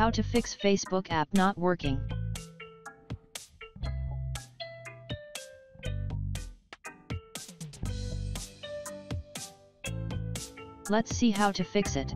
How to fix Facebook app not working. Let's see how to fix it.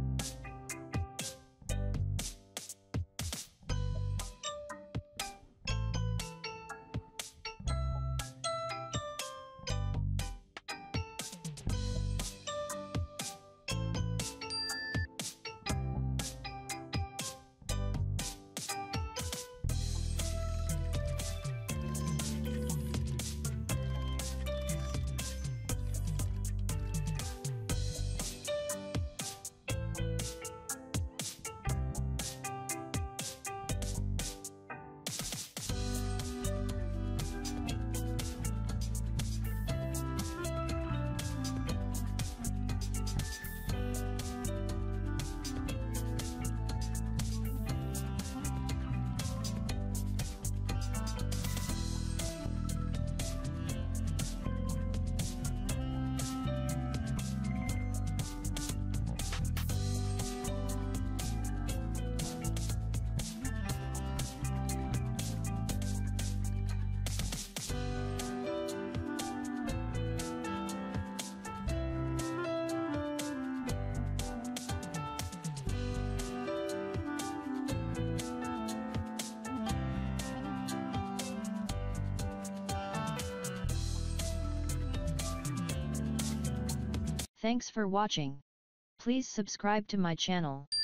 Thanks for watching. Please subscribe to my channel.